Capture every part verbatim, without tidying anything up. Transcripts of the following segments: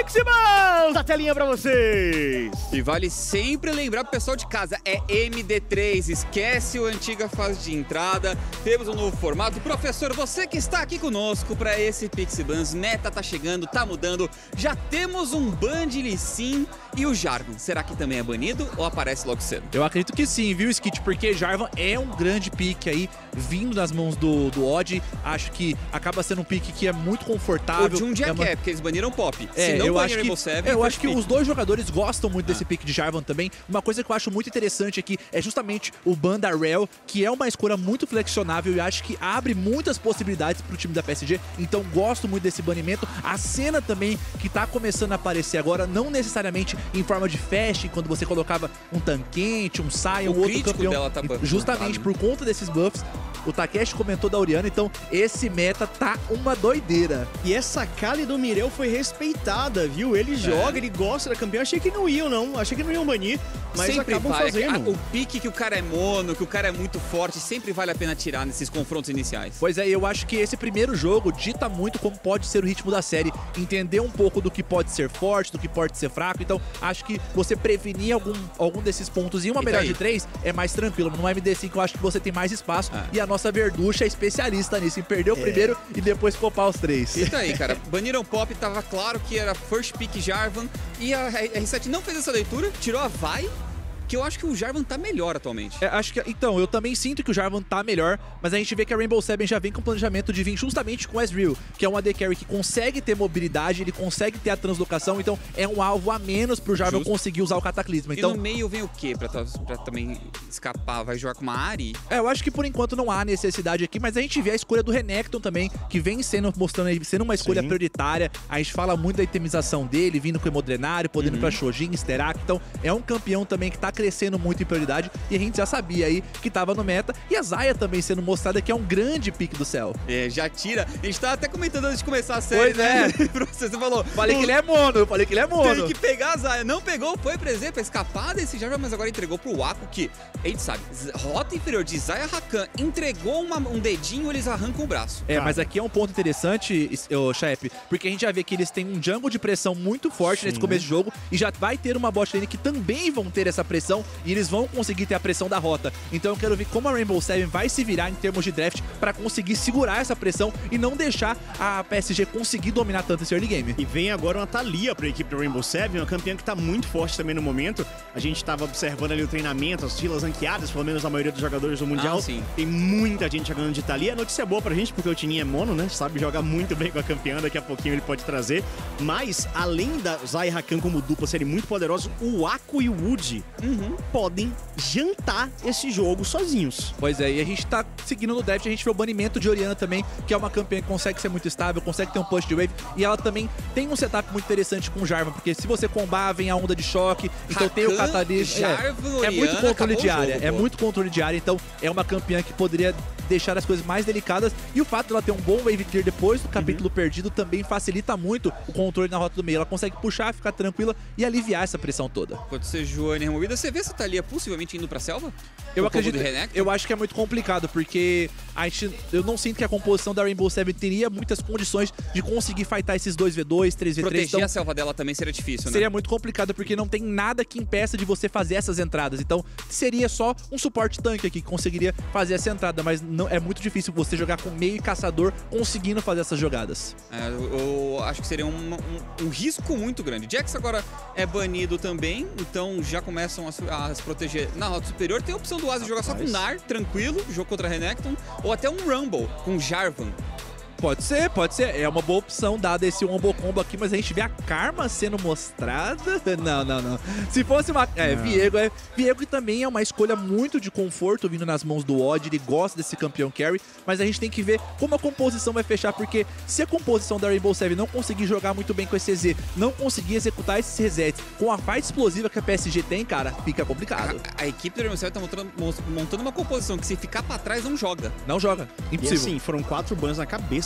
Pixibans, a telinha pra vocês. E vale sempre lembrar pro pessoal de casa, é M D três, esquece a antiga fase de entrada, temos um novo formato. Professor, você que está aqui conosco para esse Pixibans, meta tá chegando, tá mudando, já temos um ban de Lee Sin e o Jarvan, será que também é banido ou aparece logo cedo? Eu acredito que sim, viu, Skit? Porque Jarvan é um grande pick aí, vindo das mãos do, do Odd. Acho que acaba sendo um pick que é muito confortável. O Jun já é, uma... é, porque eles baniram Pop. É, Se não eu acho Rainbow que, Seven, é, eu acho que pick. os dois jogadores gostam muito ah. desse pick de Jarvan também. Uma coisa que eu acho muito interessante aqui é justamente o ban da Rell, que é uma escolha muito flexionável e acho que abre muitas possibilidades pro time da P S G. Então gosto muito desse banimento. A cena também que tá começando a aparecer agora, não necessariamente em forma de fast, quando você colocava um Tanquente, um Sion, um outro campeão. Dela tá justamente por conta desses buffs. O Takeshi comentou da Orianna, então esse meta tá uma doideira. E essa Kali do Mireu foi respeitada, viu? Ele é. joga, ele gosta da campeã. Achei que não iam, não. Achei que não iam banir, mas sempre acabam vale. fazendo. O pique que o cara é mono, que o cara é muito forte, sempre vale a pena tirar nesses confrontos iniciais. Pois é, eu acho que esse primeiro jogo dita muito como pode ser o ritmo da série. Entender um pouco do que pode ser forte, do que pode ser fraco. Então, acho que você prevenir algum, algum desses pontos em uma e melhor de três é mais tranquilo. No M D cinco, eu acho que você tem mais espaço. Ah. E a nossa Verducha é especialista nisso, em perder o é. primeiro e depois popar os três. E tá aí, cara. Baniram Pop, tava claro que era first pick Jarvan. E a R sete não fez essa leitura, tirou a vai. Que eu acho que o Jarvan tá melhor atualmente. É, acho que, então, eu também sinto que o Jarvan tá melhor, mas a gente vê que a Rainbow Seven já vem com o planejamento de vir justamente com o Ezreal, que é um A D Carry que consegue ter mobilidade, ele consegue ter a translocação, então é um alvo a menos pro Jarvan Justo. conseguir usar o Cataclisma. Então, e no meio vem o quê pra, pra também escapar? Vai jogar com uma Ahri? É, eu acho que por enquanto não há necessidade aqui, mas a gente vê a escolha do Renekton também, que vem sendo, mostrando sendo uma escolha Sim. prioritária. A gente fala muito da itemização dele, vindo com o Hemodrenário, podendo uhum. ir pra Shojin, Sterak, então é um campeão também que tá crescendo muito em prioridade e a gente já sabia aí que tava no meta. E a Xayah também sendo mostrada que é um grande pick do céu. É, já tira. A gente tava até comentando antes de começar a série, pois né? É. Você falou. Falei que ele é mono, eu falei que ele é mono. Tem que pegar a Xayah. Não pegou, foi pra exemplo, pra escapar desse Jarvan, mas agora entregou pro Wako, que a gente sabe, rota inferior de Xayah Rakan, entregou uma, um dedinho, eles arrancam o braço. É, Cara. mas aqui é um ponto interessante, o Shep, porque a gente já vê que eles têm um jungle de pressão muito forte Sim, nesse começo né? de jogo e já vai ter uma bot lane que também vão ter essa pressão e eles vão conseguir ter a pressão da rota. Então eu quero ver como a Rainbow Seven vai se virar em termos de draft pra conseguir segurar essa pressão e não deixar a P S G conseguir dominar tanto esse early game. E vem agora uma Thalia pra equipe da Rainbow Seven, uma campeã que tá muito forte também no momento. A gente tava observando ali o treinamento, as filas ranqueadas, pelo menos a maioria dos jogadores do Mundial. Ah, sim. Tem muita gente jogando de Thalia. A notícia é boa pra gente, porque o Tininho é mono, né? Sabe jogar muito bem com a campeã, daqui a pouquinho ele pode trazer. Mas, além da Xayah Rakan como dupla serem muito poderosos, o Wako e o Wood uhum. podem jantar esse jogo sozinhos. Pois é, e a gente tá seguindo no draft, a gente vê o banimento de Orianna também, que é uma campeã que consegue ser muito estável, consegue ter um push de wave, e ela também tem um setup muito interessante com o Jarvan, porque se você combar, vem a onda de choque, então Rakan, tem o Catalyst. É, é muito controle de área, jogo, é muito controle de área, então é uma campeã que poderia deixar as coisas mais delicadas, e o fato de ela ter um bom wave clear depois do capítulo uhum. perdido também facilita muito o controle na rota do meio. Ela consegue puxar, ficar tranquila e aliviar essa pressão toda. Quando você Joane removida, você vê essa Thalia possivelmente indo pra selva? Eu acredito, eu acho que é muito complicado, porque a gente, eu não sinto que a composição da Rainbow Seven teria muitas condições de conseguir fightar esses dois v dois, três v três. Proteger então, a selva dela também seria difícil, né? Seria muito complicado, porque não tem nada que impeça de você fazer essas entradas. Então, seria só um suporte tanque aqui que conseguiria fazer essa entrada, mas não, é muito difícil você jogar com meio e caçador conseguindo fazer essas jogadas. É, eu, eu acho que seria um, um, um risco muito grande. Jax agora é banido também, então já começam a, a se proteger na rota superior. Tem a opção do Asi jogar só com Nar, tranquilo, jogo contra Renekton, ou até um Rumble com Jarvan. Pode ser, pode ser. É uma boa opção, dado esse Wombo Combo aqui, mas a gente vê a Karma sendo mostrada. Não, não, não. Se fosse uma... É, não. Viego é... Viego também é uma escolha muito de conforto vindo nas mãos do Odd, ele gosta desse campeão carry, mas a gente tem que ver como a composição vai fechar, porque se a composição da Rainbow Seven não conseguir jogar muito bem com esse E Z, não conseguir executar esses resets com a fight explosiva que a P S G tem, cara, fica complicado. A, a equipe da Rainbow Seven tá montando, montando uma composição que se ficar pra trás não joga. Não joga. Impossível. E assim, foram quatro bans na cabeça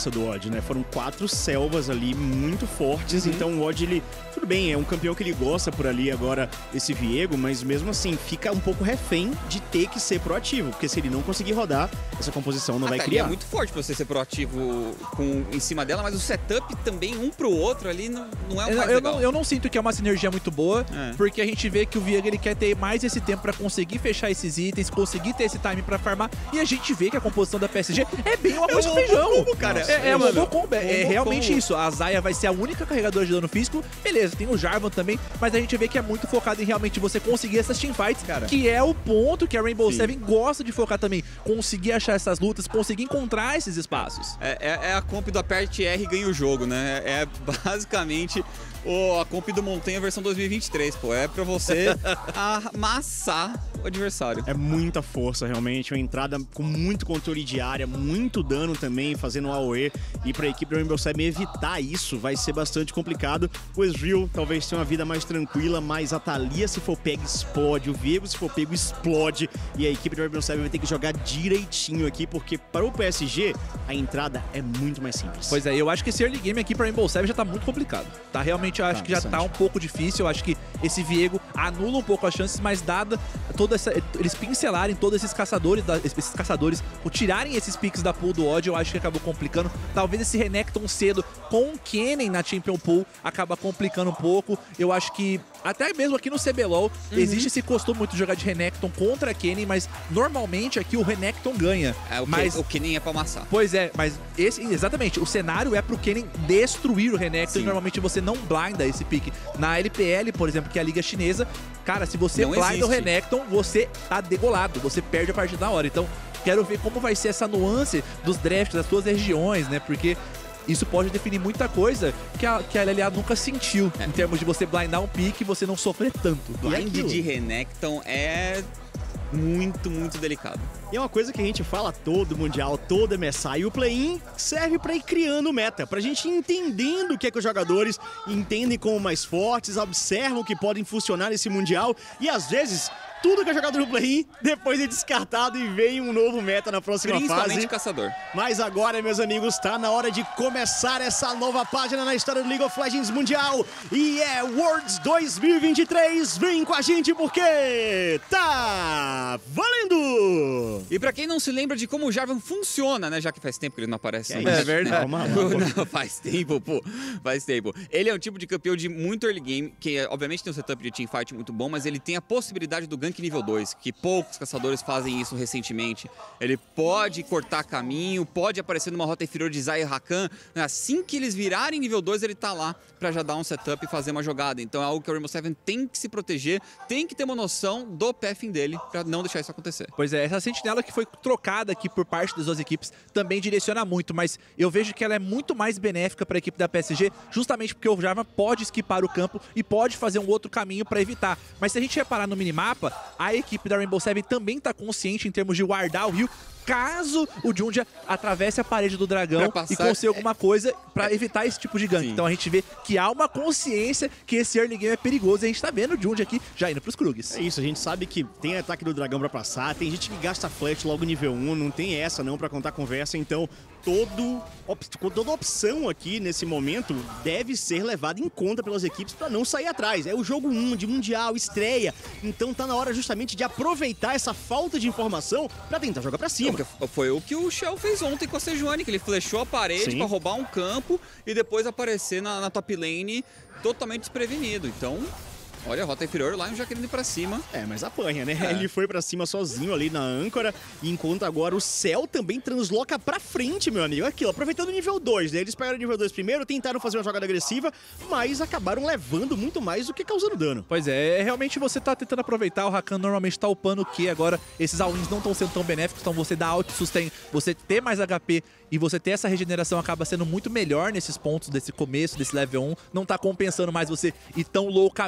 força do Odd, né? Foram quatro selvas ali muito fortes, uhum. então o Odd, ele... Tudo bem, é um campeão que ele gosta por ali agora, esse Viego, mas mesmo assim, fica um pouco refém de ter que ser proativo, porque se ele não conseguir rodar, essa composição não a vai Thalia criar. É muito forte pra você ser proativo com, em cima dela, mas o setup também, um pro outro ali, não, não é o mais eu, legal. Não, eu não sinto que é uma sinergia muito boa, é. porque a gente vê que o Viego, ele quer ter mais esse tempo pra conseguir fechar esses itens, conseguir ter esse time pra farmar, e a gente vê que a composição da P S G é bem uma coisa é com feijão. Combo, cara. É, é, mano, um combo, é, é realmente combo. isso. A Xayah vai ser a única carregadora de dano físico, beleza, tem o Jarvan também, mas a gente vê que é muito focado em realmente você conseguir essas teamfights, cara, que é o ponto que a Rainbow Sim. Seven gosta de focar também, conseguir achar essas lutas, conseguir encontrar esses espaços. É, é, é a comp do aperte R e ganha o jogo, né? É basicamente o, a comp do Montanha versão dois mil e vinte e três, pô. É pra você amassar o adversário. É muita força, realmente. Uma entrada com muito controle de área, muito dano também, fazendo o A O E. E pra equipe da Rainbow Seven evitar isso vai ser bastante complicado. O Ezreal talvez tenha uma vida mais tranquila, mas a Thalia, se for pego, explode. O Viego, se for pego, explode. E a equipe da Rainbow Seven vai ter que jogar direitinho aqui, porque para o P S G, a entrada é muito mais simples. Pois é, eu acho que esse early game aqui pra Rainbow Seven já tá muito complicado. Tá, realmente, eu acho Tá, que já bastante. tá um pouco difícil. Eu acho que esse Viego anula um pouco as chances, mas dada toda essa... Eles pincelarem todos esses caçadores, da, esses caçadores, ou tirarem esses picks da pool do Odd, eu acho que acabou complicando. Talvez esse Renekton cedo com o Kennen na Champion Pool acaba complicando um pouco. Eu acho que, até mesmo aqui no C B LOL, uhum. existe esse costume muito de jogar de Renekton contra Kennen, mas normalmente aqui o Renekton ganha. É, o, mas... que, o Kennen é pra amassar. Pois é, mas esse, exatamente, o cenário é pro Kennen destruir o Renekton. Sim. E normalmente você não blinda esse pick. Na L P L, por exemplo, que é a liga chinesa, cara, se você não blinda existe. o Renekton, você tá degolado, você perde a partida na hora. Então, quero ver como vai ser essa nuance dos drafts das suas regiões, né? Porque isso pode definir muita coisa que a, que a L L A nunca sentiu, é. em termos de você blindar um pick e você não sofrer tanto. Blind de Renekton é muito, muito delicado. E é uma coisa que a gente fala todo Mundial, todo M S I, e o play-in serve pra ir criando meta, pra gente ir entendendo o que é que os jogadores entendem como mais fortes, observam que podem funcionar nesse Mundial, e às vezes tudo que é jogado no play-in, depois é descartado e vem um novo meta na próxima Principalmente fase. caçador. Mas agora, meus amigos, tá na hora de começar essa nova página na história do League of Legends Mundial. E é Worlds dois mil e vinte e três. Vem com a gente porque tá valendo! E pra quem não se lembra de como o Jarvan funciona, né? Já que faz tempo que ele não aparece. É, no é match, verdade. né? Não, faz tempo, pô. Faz tempo. Ele é um tipo de campeão de muito early game, que obviamente tem um setup de teamfight muito bom, mas ele tem a possibilidade do gank nível dois, que poucos caçadores fazem isso recentemente. Ele pode cortar caminho, pode aparecer numa rota inferior de Xayah e Rakan. Assim que eles virarem nível dois, ele tá lá pra já dar um setup e fazer uma jogada. Então é algo que o Rainbow Seven tem que se proteger, tem que ter uma noção do pathing dele pra não deixar isso acontecer. Pois é, essa sentinela que foi trocada aqui por parte das duas equipes também direciona muito, mas eu vejo que ela é muito mais benéfica para a equipe da P S G, justamente porque o Jarvan pode esquipar o campo e pode fazer um outro caminho para evitar. Mas se a gente reparar no minimapa, a equipe da Rainbow Seven também está consciente em termos de guardar o rio, caso o Jundia atravesse a parede do dragão passar, e consiga alguma é, coisa pra é, evitar esse tipo de gank. Sim. Então a gente vê que há uma consciência que esse early game é perigoso e a gente tá vendo o Jundia aqui já indo pros Krugs. É isso, a gente sabe que tem ataque do dragão pra passar, tem gente que gasta flash logo nível um, não tem essa não pra contar conversa, então todo, op, toda opção aqui nesse momento deve ser levada em conta pelas equipes pra não sair atrás. É o jogo um de Mundial, estreia, então tá na hora justamente de aproveitar essa falta de informação pra tentar jogar pra cima. Foi o que o Shell fez ontem com a Sejuani, que ele flechou a parede Sim. pra roubar um campo e depois aparecer na, na top lane totalmente desprevenido. Então, olha, a rota inferior, o Lion já querendo ir pra cima. É, mas apanha, né? É. Ele foi pra cima sozinho ali na âncora, enquanto agora o Cell também transloca pra frente, meu amigo. Aquilo, aproveitando o nível dois, né? Eles pegaram o nível dois primeiro, tentaram fazer uma jogada agressiva, mas acabaram levando muito mais do que causando dano. Pois é, realmente você tá tentando aproveitar, o Rakan normalmente tá upando o Q agora, esses all-ins não estão sendo tão benéficos, então você dá auto-sustain, você ter mais H P e você ter essa regeneração acaba sendo muito melhor nesses pontos desse começo, desse level um, não tá compensando mais você ir tão loucamente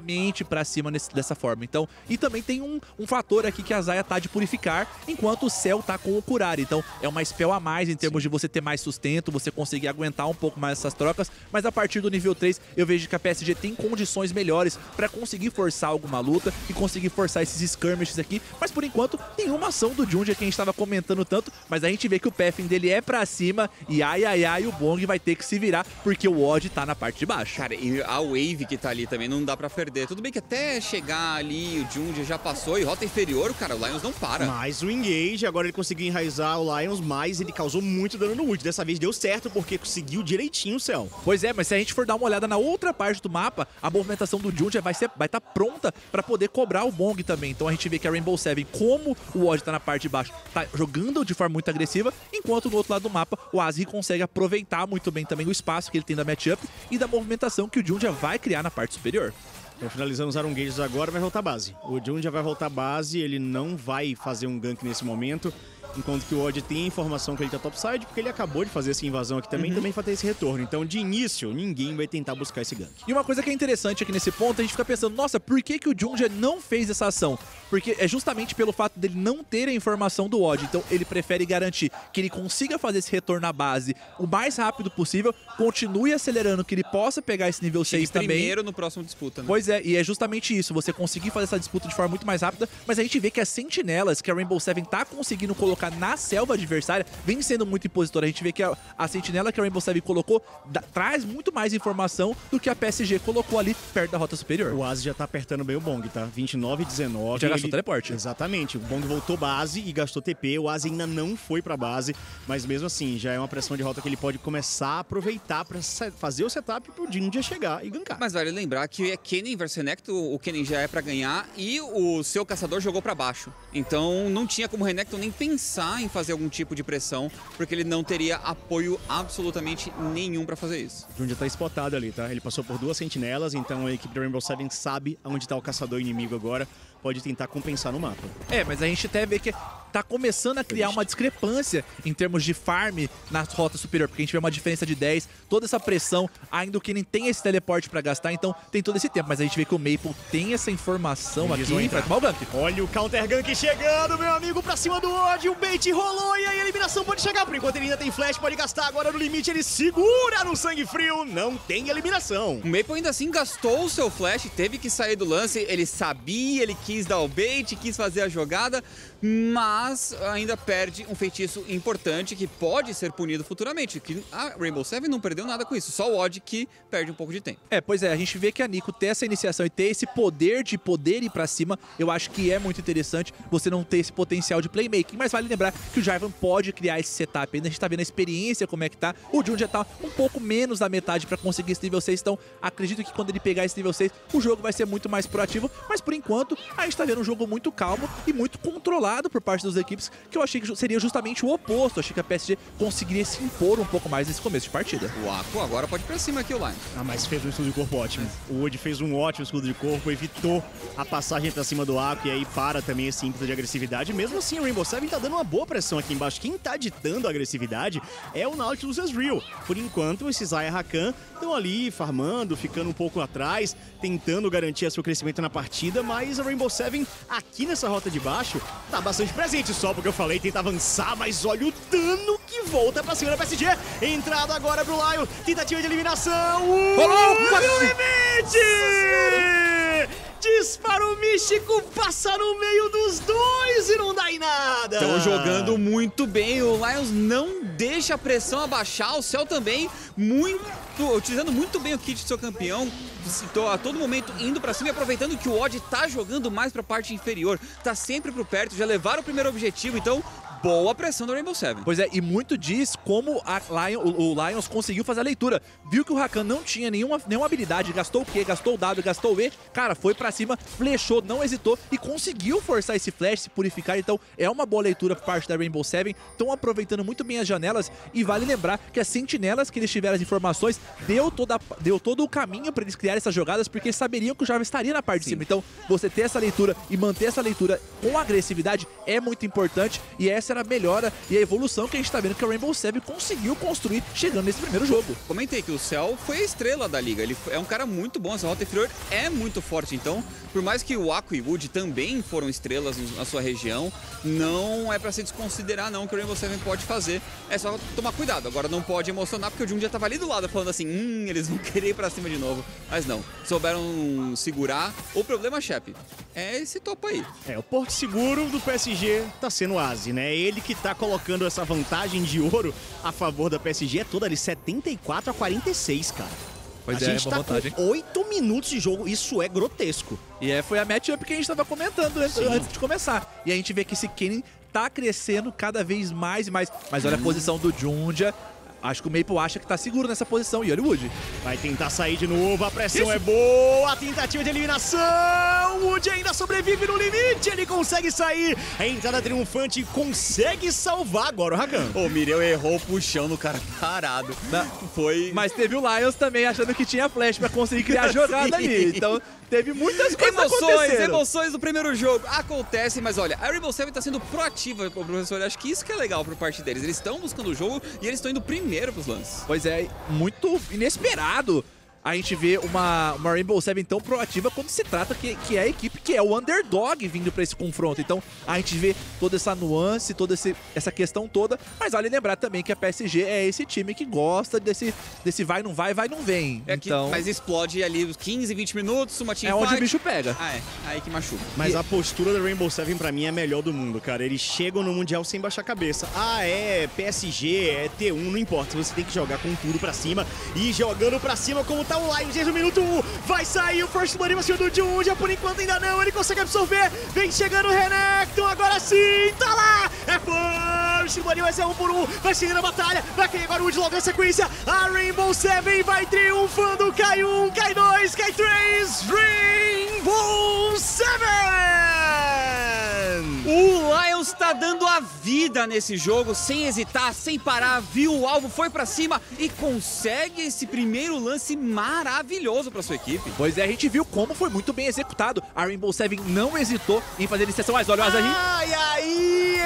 pra cima nesse, dessa forma. Então, e também tem um, um fator aqui que a Xayah tá de purificar, enquanto o Cell tá com o curar. Então, é uma spell a mais em termos de você ter mais sustento, você conseguir aguentar um pouco mais essas trocas, mas a partir do nível três, eu vejo que a P S G tem condições melhores pra conseguir forçar alguma luta e conseguir forçar esses skirmishes aqui, mas por enquanto, nenhuma ação do Jundia que a gente tava comentando tanto, mas a gente vê que o pathing dele é pra cima e ai ai ai, o Bong vai ter que se virar, porque o Odd tá na parte de baixo. Cara, e a wave que tá ali também não dá pra perder. Tudo bem que até chegar ali, o Jundia já passou e rota inferior, cara, o Lions não para. Mas o engage, agora ele conseguiu enraizar o Lions, mas ele causou muito dano no ult. Dessa vez deu certo, porque conseguiu direitinho o Cell. Pois é, mas se a gente for dar uma olhada na outra parte do mapa, a movimentação do Jundia vai estar vai tá pronta pra poder cobrar o Bong também. Então a gente vê que a Rainbow Seven, como o Odd tá na parte de baixo, tá jogando de forma muito agressiva, enquanto no outro lado do mapa, o Azri consegue aproveitar muito bem também o espaço que ele tem da matchup e da movimentação que o Jundia vai criar na parte superior. Então, finalizando os Iron Gages agora, vai voltar base. O Jundia vai voltar base, ele não vai fazer um gank nesse momento, enquanto que o Odd tem a informação que ele tá topside, porque ele acabou de fazer essa invasão aqui também, uhum. também vai ter esse retorno. Então, de início, ninguém vai tentar buscar esse gank. E uma coisa que é interessante aqui nesse ponto, a gente fica pensando, nossa, por que que o Jundia não fez essa ação? Porque é justamente pelo fato dele não ter a informação do Odd. Então, ele prefere garantir que ele consiga fazer esse retorno à base o mais rápido possível, continue acelerando, que ele possa pegar esse nível seis também. Primeiro no próximo disputa, né? Pois é, e é justamente isso, você conseguir fazer essa disputa de forma muito mais rápida, mas a gente vê que as sentinelas que a Rainbow Seven tá conseguindo colocar na selva adversária vem sendo muito impositora. A gente vê que a, a sentinela que a Rainbow Seven colocou da, traz muito mais informação do que a P S G colocou ali perto da rota superior. O Azri já tá apertando bem o Bong, tá? vinte e nove, dezenove. Já gastou ele... teleporte. Exatamente. O Bong voltou base e gastou T P. O Azri ainda não foi pra base, mas mesmo assim, já é uma pressão de rota que ele pode começar a aproveitar pra fazer o setup pro Jundia chegar e gankar. Mas vale lembrar que é Kennen versus Renekton, o Kennen já é pra ganhar e o seu caçador jogou pra baixo. Então não tinha como o Renekton nem pensar em fazer algum tipo de pressão, porque ele não teria apoio absolutamente nenhum pra fazer isso. O Jundia tá spotado ali, tá? Ele passou por duas sentinelas, então a equipe da Rainbow Seven sabe onde tá o caçador inimigo agora, pode tentar compensar no mapa. É, mas a gente até vê que tá começando a criar uma discrepância em termos de farm na rota superior, porque a gente vê uma diferença de dez, toda essa pressão, ainda que nem tem esse teleporte pra gastar, então tem todo esse tempo, mas a gente vê que o Maple tem essa informação aqui pra tomar o gank. Olha o counter gank chegando, meu amigo, pra cima do Odd, o bait rolou e aí a eliminação pode chegar, por enquanto ele ainda tem flash, pode gastar, agora no limite ele segura no sangue frio, não tem eliminação. O Maple ainda assim gastou o seu flash, teve que sair do lance, ele sabia, ele quis dar o bait, quis fazer a jogada, mas ainda perde um feitiço importante que pode ser punido futuramente, que a Rainbow Seven não perdeu nada com isso, só o Odd que perde um pouco de tempo. É, pois é, a gente vê que a Nico ter essa iniciação e ter esse poder de poder ir pra cima, eu acho que é muito interessante você não ter esse potencial de playmaking, mas vale lembrar que o Jarvan pode criar esse setup, ainda a gente tá vendo a experiência, como é que tá, o Jun já tá um pouco menos da metade pra conseguir esse nível seis, então acredito que quando ele pegar esse nível seis, o jogo vai ser muito mais proativo, mas por enquanto a gente tá vendo um jogo muito calmo e muito controlado por parte das equipes, que eu achei que seria justamente o oposto. Eu achei que a P S G conseguiria se impor um pouco mais nesse começo de partida. O Aqua agora pode ir pra cima aqui, o Lion. Ah, mas fez um escudo de corpo ótimo. O Wood fez um ótimo escudo de corpo, evitou a passagem pra cima do Aqua e aí para também esse ímpeto de agressividade. Mesmo assim, o Rainbow Seven tá dando uma boa pressão aqui embaixo. Quem tá ditando a agressividade é o Nautilus Ezreal. Por enquanto, esses Xayah Rakan estão ali farmando, ficando um pouco atrás, tentando garantir seu crescimento na partida, mas a Rainbow Seven aqui nessa rota de baixo tá bastante presente, só porque eu falei tenta avançar, mas olha o dano que volta pra cima da P S G. Entrada agora pro Lion, tentativa de eliminação. Rolou! No limite! Disparo místico, passa no meio dos dois e não dá em nada. Estão jogando muito bem, o Lions não deixa a pressão abaixar, o Cell também muito, utilizando muito bem o kit do seu campeão, a todo momento indo pra cima e aproveitando que o Odd tá jogando mais pra parte inferior, tá sempre por perto, já levaram o primeiro objetivo, então boa pressão do Rainbow Seven. Pois é, e muito diz como a Lion, o, o Lions conseguiu fazer a leitura. Viu que o Rakan não tinha nenhuma, nenhuma habilidade, gastou o Q, gastou o W, gastou o E, cara, foi pra cima, flechou, não hesitou e conseguiu forçar esse flash, se purificar. Então é uma boa leitura por parte da Rainbow Seven, estão aproveitando muito bem as janelas e vale lembrar que as sentinelas que eles tiveram as informações, deu, toda, deu todo o caminho pra eles criarem essas jogadas, porque eles saberiam que o Jarvan estaria na parte Sim. de cima. Então você ter essa leitura e manter essa leitura com agressividade é muito importante e essa era a melhora e a evolução que a gente tá vendo que a Rainbow Seven conseguiu construir chegando nesse primeiro jogo. Comentei que o Cell foi a estrela da liga, ele é um cara muito bom, essa rota inferior é muito forte, então, por mais que o Aqua e o Wood também foram estrelas na sua região, não é pra se desconsiderar não que o Rainbow Seven pode fazer, é só tomar cuidado, agora não pode emocionar porque o Jun já tava ali do lado falando assim, hum, eles vão querer ir pra cima de novo, mas não, souberam segurar. O problema, Shep, é esse topo aí. É, o porto seguro do P S G tá sendo o Azi, né? Ele que tá colocando essa vantagem de ouro a favor da P S G, é toda ali, setenta e quatro a quarenta e seis, cara. Pois a é, gente é tá vantagem. com oito minutos de jogo, isso é grotesco. E é, foi a matchup que a gente tava comentando antes, antes de começar. E a gente vê que esse Kennen tá crescendo cada vez mais e mais. Mas olha a posição do Jundia. Acho que o Maple acha que tá seguro nessa posição. E olha o Wood. Vai tentar sair de novo, a pressão Isso. é boa, a tentativa de eliminação. O Wood ainda sobrevive no limite, ele consegue sair. A entrada triunfante consegue salvar agora o Rakan. O Mireu errou puxando o cara parado. Não. Foi... Mas teve o Lions também achando que tinha flash pra conseguir criar jogada ali. Então teve muitas coisas Emoções, emoções do primeiro jogo. Acontece, mas olha, a Rainbow Seven tá sendo proativa, professor. Acho que isso que é legal por parte deles. Eles estão buscando o jogo e eles estão indo primeiro pros lances. Pois é, muito inesperado a gente vê uma, uma Rainbow Seven tão proativa quando se trata que, que é a equipe que é o underdog vindo pra esse confronto. Então a gente vê toda essa nuance, toda esse, essa questão toda, mas vale lembrar também que a P S G é esse time que gosta desse, desse vai, não vai, vai, não vem. É então, que, mas explode ali os quinze, vinte minutos, uma team É onde fight. o bicho pega. Ah, é. Aí que machuca. Mas E... a postura da Rainbow Seven pra mim é a melhor do mundo, cara. Eles chegam no Mundial sem baixar a cabeça. Ah, é P S G, é T um, não importa. Você tem que jogar com tudo pra cima. E jogando pra cima como tá o Lions desde o minuto um. Vai sair o First Blood pra cima do Jundia. Por enquanto ainda não, ele consegue absorver. Vem chegando o Renekton, agora sim. Tá lá, é First Blood, vai ser um por um. Vai seguindo a batalha, vai cair agora o Wood logo na sequência. A Rainbow Seven vai triunfando. Cai um, cai dois, cai três. Rainbow Seven! O Lions tá dando a vida nesse jogo, sem hesitar, sem parar, viu o alvo, foi pra cima e consegue esse primeiro lance maravilhoso pra sua equipe. Pois é, a gente viu como foi muito bem executado. A Rainbow Seven não hesitou em fazer iniciação, mas olha o Asa aí. Ai, aí,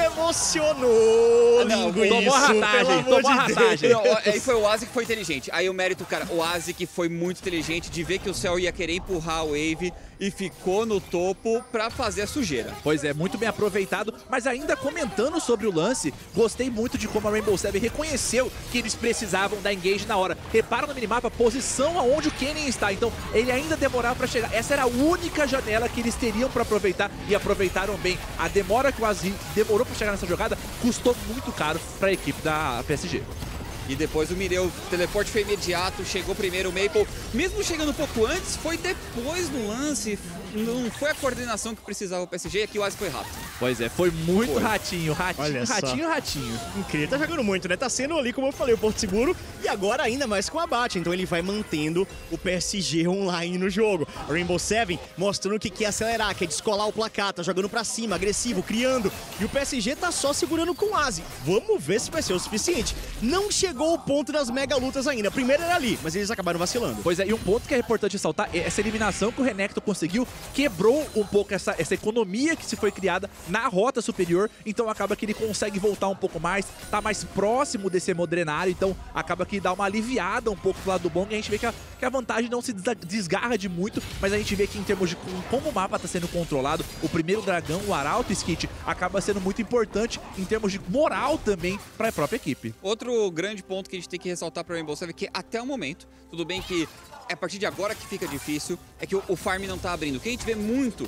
emocionou. Não, Lindo tomou isso, a ratagem, pelo amor tomou a de ratagem. Deus. Não, aí foi o Ozzy que foi inteligente. Aí o mérito, cara, o Ozzy que foi muito inteligente de ver que o Cell ia querer empurrar a Wave e ficou no topo pra fazer a sujeira. Pois é, muito bem aproveitado, mas ainda comentando sobre o lance, gostei muito de como a Rainbow Seven reconheceu que eles precisavam da engage na hora. Repara no minimapa a posição aonde o Kennen está, então ele ainda demorava pra chegar. Essa era a única janela que eles teriam pra aproveitar e aproveitaram bem. A demora que o Azi demorou pra chegar nessa jogada custou muito caro pra equipe da P S G. E depois o Mireu, o teleporte foi imediato, chegou primeiro o Maple. Mesmo chegando um pouco antes, foi depois no lance. Não foi a coordenação que precisava o P S G, e aqui o Ozzy foi rápido. Pois é, foi muito Foi. ratinho, ratinho, Olha só. ratinho, ratinho. Incrível, tá jogando muito, né? Tá sendo ali, como eu falei, o Porto Seguro e agora ainda mais com o abate. Então ele vai mantendo o P S G online no jogo. A Rainbow Seven mostrando que quer acelerar, quer descolar o placar, tá jogando pra cima, agressivo, criando. E o P S G tá só segurando com o Azi. Vamos ver se vai ser o suficiente. Não chegou o ponto das mega lutas ainda. Primeiro era ali, mas eles acabaram vacilando. Pois é, e um ponto que é importante ressaltar é essa eliminação que o Renekton conseguiu, quebrou um pouco essa, essa economia que se foi criada na rota superior, então acaba que ele consegue voltar um pouco mais, tá mais próximo desse Modrenário, então acaba que dá uma aliviada um pouco pro lado do Bong, e a gente vê que a, que a vantagem não se desgarra de muito, mas a gente vê que em termos de como o mapa tá sendo controlado, o primeiro dragão, o Arauto Skit, acaba sendo muito importante em termos de moral também para a própria equipe. Outro grande ponto que a gente tem que ressaltar para o Rainbow Seven é que até o momento, tudo bem que é a partir de agora que fica difícil, é que o, o farm não tá abrindo. O que a gente vê muito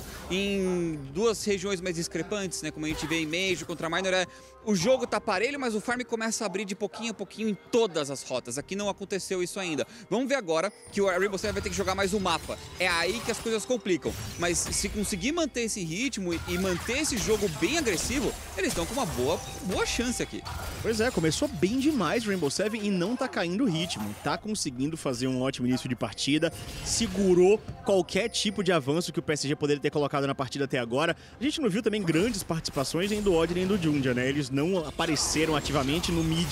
em duas regiões mais discrepantes, né, como a gente vê em Major contra Minor, é o jogo tá parelho, mas o farm começa a abrir de pouquinho a pouquinho em todas as rotas. Aqui não aconteceu isso ainda. Vamos ver agora que o Rainbow Seven vai ter que jogar mais o mapa. É aí que as coisas complicam. Mas se conseguir manter esse ritmo e manter esse jogo bem agressivo, eles estão com uma boa, boa chance aqui. Pois é, começou bem demais o Rainbow Seven e não tá caindo o ritmo. Tá conseguindo fazer um ótimo início de partida, segurou qualquer tipo de avanço que o P S G poderia ter colocado na partida até agora. A gente não viu também grandes participações nem do Odd nem do Jundia, né? Eles não apareceram ativamente no mid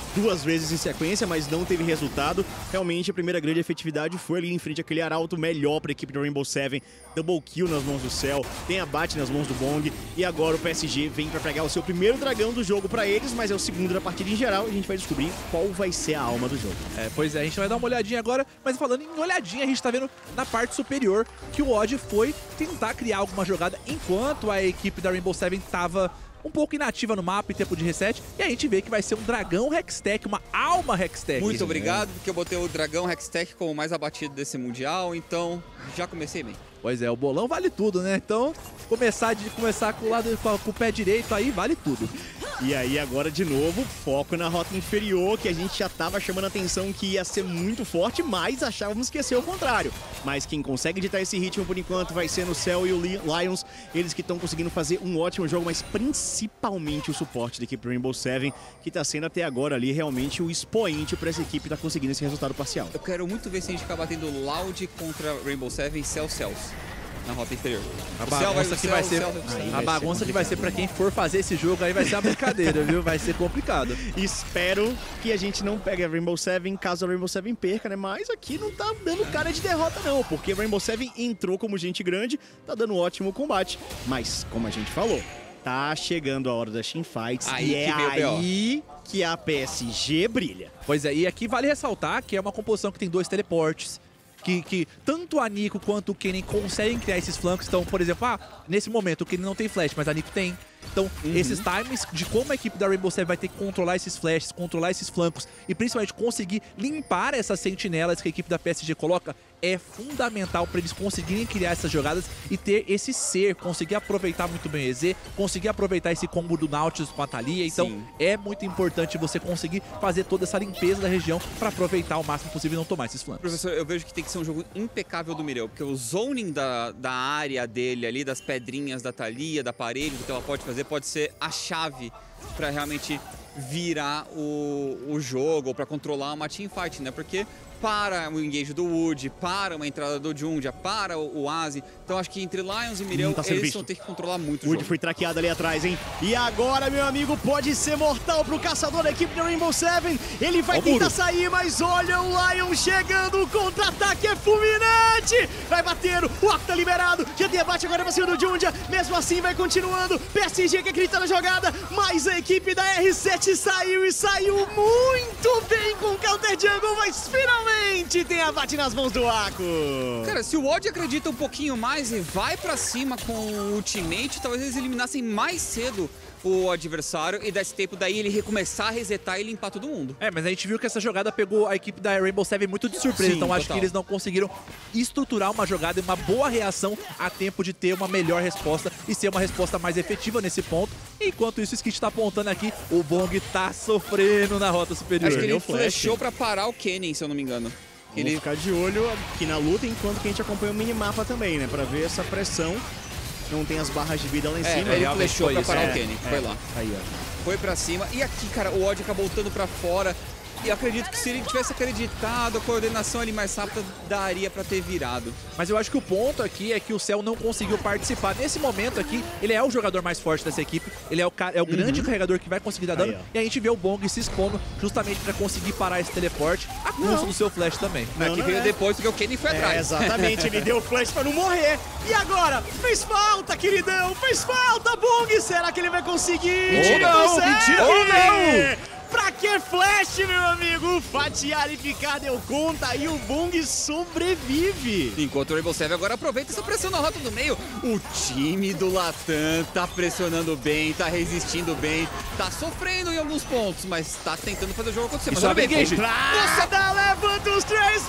duas vezes em sequência, mas não teve resultado. Realmente, a primeira grande efetividade foi ali em frente àquele arauto melhor para a equipe do Rainbow Seven. Double kill nas mãos do Cell, tem abate nas mãos do Bong. E agora o P S G vem para pegar o seu primeiro dragão do jogo para eles, mas é o segundo da partida em geral. E a gente vai descobrir qual vai ser a alma do jogo. É, pois é, a gente vai dar uma olhadinha agora, mas falando em olhadinha, a gente tá vendo na parte superior que o Odd foi tentar criar alguma jogada enquanto a equipe da Rainbow Seven tava um pouco inativa no mapa em tempo de reset, e a gente vê que vai ser um dragão Hextech, uma alma Hextech. Muito obrigado, porque eu botei o dragão Hextech como o mais abatido desse mundial, então já comecei bem. Pois é, o bolão vale tudo, né? Então, começar de começar com o lado com, com o pé direito aí vale tudo. E aí agora de novo, foco na rota inferior, que a gente já tava chamando a atenção que ia ser muito forte, mas achávamos que ia ser o contrário. Mas quem consegue ditar esse ritmo por enquanto vai ser no Cell e o Lions, eles que estão conseguindo fazer um ótimo jogo, mas principalmente o suporte da equipe Rainbow Seven, que tá sendo até agora ali realmente o expoente para essa equipe tá conseguindo esse resultado parcial. Eu quero muito ver se a gente acaba tendo Loud contra Rainbow Seven e Cell Cells na rota inferior. A bagunça que vai ser, a bagunça que vai ser pra quem for fazer esse jogo aí vai ser uma brincadeira, viu? Vai ser complicado. Espero que a gente não pegue a Rainbow Seven caso a Rainbow Seven perca, né? Mas aqui não tá dando cara de derrota não, porque a Rainbow Seven entrou como gente grande, tá dando um ótimo combate. Mas, como a gente falou, tá chegando a hora das teamfights aí e é aí que a P S G brilha. Pois é, e aqui vale ressaltar que é uma composição que tem dois teleportes, Que, que tanto a Nico quanto o Kennen conseguem criar esses flancos. Então, por exemplo, ah, nesse momento o Kennen não tem flash, mas a Nico tem. Então, uhum. esses times de como a equipe da Rainbow Seven vai ter que controlar esses flashes, controlar esses flancos e principalmente conseguir limpar essas sentinelas que a equipe da P S G coloca é fundamental para eles conseguirem criar essas jogadas e ter esse ser, conseguir aproveitar muito bem o E Z, conseguir aproveitar esse combo do Nautilus com a Thalia. Então, Sim. é muito importante você conseguir fazer toda essa limpeza da região para aproveitar o máximo possível e não tomar esses flancos. Professor, eu vejo que tem que ser um jogo impecável do Mireu, porque o zoning da, da área dele ali, das pedrinhas da Thalia, da parede, do que ela pode fazer, pode ser a chave para realmente virar o, o jogo, ou para controlar uma teamfight, né? Porque para o engage do Wood, para uma entrada do Jundia, para o, o Azi. Então acho que entre Lions e Mireu, tá eles vão ter que controlar muito o Wood jogo. foi traqueado ali atrás, hein? E agora, meu amigo, pode ser mortal pro caçador da equipe da Rainbow Seven. Ele vai tentar sair, mas olha o Lion chegando, o contra-ataque é fulminante! Vai bater, o arco tá liberado, já tem abate agora pra cima do Jundia. Mesmo assim vai continuando, P S G que acredita na jogada, mas a equipe da R sete saiu e saiu muito bem com o Counter Jungle, mas finalmente tem abate nas mãos do Ako. Cara, se o Odd acredita um pouquinho mais e vai pra cima com o ultimate, talvez eles eliminassem mais cedo o adversário e desse tempo daí ele recomeçar a resetar e limpar todo mundo. É, mas a gente viu que essa jogada pegou a equipe da Rainbow Seven muito de surpresa, Sim, então acho total. que eles não conseguiram estruturar uma jogada e uma boa reação a tempo de ter uma melhor resposta e ser uma resposta mais efetiva nesse ponto. Enquanto isso, o Skit tá apontando aqui, o Bong tá sofrendo na rota superior. Acho que ele flashou pra parar o Kennen, se eu não me engano. Vamos ele ficar de olho aqui na luta, enquanto que a gente acompanha o minimapa também, né? Pra ver essa pressão. Não tem as barras de vida lá em é, cima. Ele flechou pra parar é, o Kennen. É, foi lá. Aí, ó. Foi pra cima. E aqui, cara, o Odd acabou voltando pra fora. E eu acredito que se ele tivesse acreditado, a coordenação ali mais rápida daria pra ter virado. Mas eu acho que o ponto aqui é que o Cell não conseguiu participar. Nesse momento aqui, ele é o jogador mais forte dessa equipe. Ele é o, é o uhum. grande carregador que vai conseguir dar dano. Aí, e a gente vê o Bong se expondo justamente pra conseguir parar esse teleporte a custo do seu flash também. Não, aqui não veio é. depois porque o Kennen foi é, atrás. Exatamente, ele deu o flash pra não morrer. E agora? Fez falta, queridão! Fez falta, Bong! Será que ele vai conseguir? Mentira, não, consegue! mentira! Ou não! Pra que flash, meu amigo? Fatiar e ficar deu conta e o Bong sobrevive. Enquanto o Rainbow Seven agora aproveita essa pressão na rota do meio. O time do Latam tá pressionando bem, tá resistindo bem, tá sofrendo em alguns pontos, mas tá tentando fazer o jogo acontecer. Mas olha bem, Nossa, levanta os três,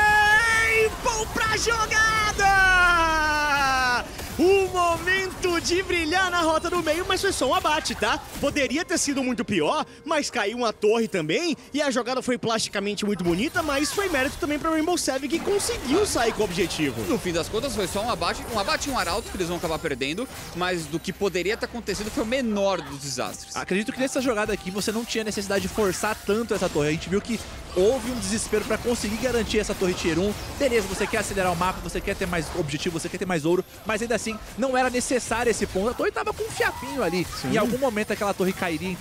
man! Vão pra jogada! O momento de brilhar na rota do meio, mas foi só um abate, tá? Poderia ter sido muito pior, mas caiu uma torre também, e a jogada foi plasticamente muito bonita, mas foi mérito também pra Rainbow Seven, que conseguiu sair com o objetivo. No fim das contas, foi só um abate, um abate e um arauto que eles vão acabar perdendo, mas do que poderia ter acontecido foi o menor dos desastres. Acredito que nessa jogada aqui você não tinha necessidade de forçar tanto essa torre. A gente viu que houve um desespero pra conseguir garantir essa torre tier um. Beleza, você quer acelerar o mapa, você quer ter mais objetivo, você quer ter mais ouro, mas ainda assim não era necessário esse ponto. A torre tava com um fiapinho ali. Sim. Em algum momento aquela torre cairia, então